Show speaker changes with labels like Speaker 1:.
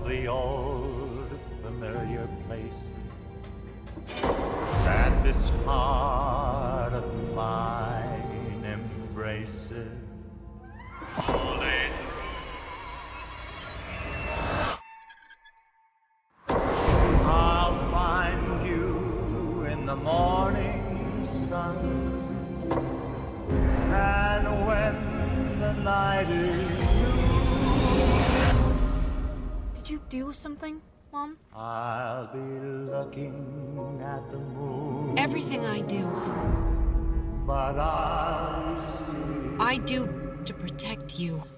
Speaker 1: the old familiar places that this heart of mine embraces all day through. I'll find you in the morning sun, and when the night is
Speaker 2: Did you do something, Mom?
Speaker 1: I'll be looking at the moon.
Speaker 3: Everything I do,
Speaker 1: But I'll see
Speaker 3: I do to protect you.